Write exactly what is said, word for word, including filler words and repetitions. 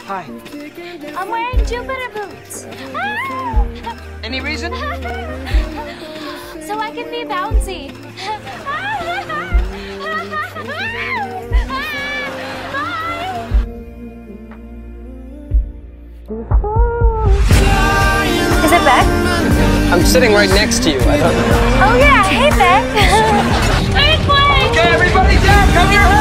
Hi. I'm wearing Jupiter boots. Ah! Any reason? So I can be bouncy. Is it Beck? I'm sitting right next to you. I don't know. Oh yeah, hey Beck. Earthquake! Okay, everybody down. Come here.